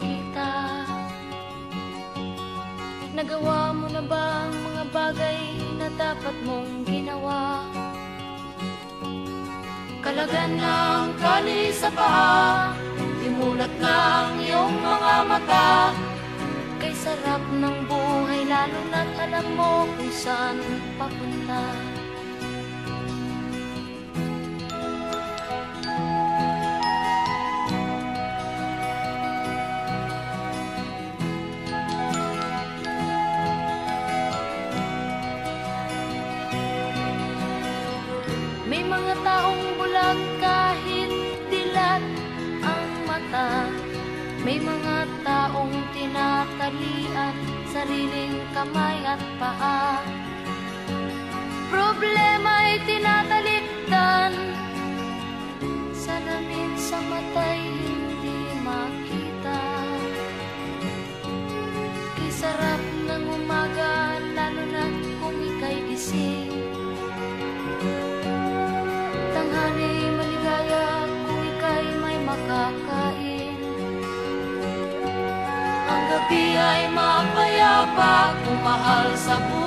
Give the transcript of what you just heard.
makita. Nagawa mo na ba ang mga bagay na dapat mong ginawa? Kalagan ng kali sa paa, imulat ng iyong mga mata. Kay sarap ng buhay lalo na't alam mo kung saan papunta. May mga taong bulag kahit dilat ang mata. May mga taong tinatalian sariling kamay at paa. Problema'y tinatalikdan, salamin sa mata'y hindi makita. Kay sarap ng umaga lalo na kung ika'y gising. Tanghali maligaya kung ika'y may makakain. Ang gabi ay mapayapa kung mahal sa buhay.